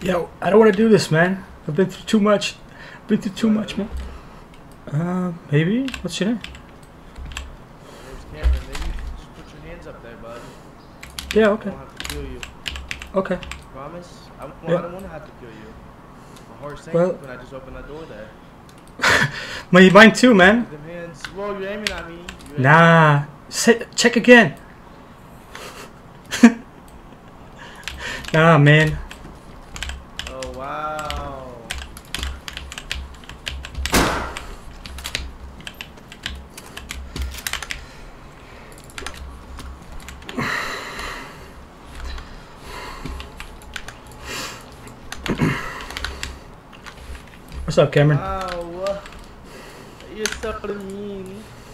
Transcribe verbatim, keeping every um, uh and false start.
Yo, I don't want to do this, man. I've been through too much. I've been through too much, man. Uh, maybe? What's your name? Name's Cameron. Maybe just put your hands up there, bud. Yeah, okay. I don't have to kill you. Okay. Promise? I, well, Yeah. I don't want to have to kill you. My heart sank Well- when I just opened that door there. My, mine too, man. Them hands. Whoa, you're aiming at me. You're Nah. Say, check again. Nah, man. aiming- Oh, wow. What's up, Cameron? Wow. You're so mean.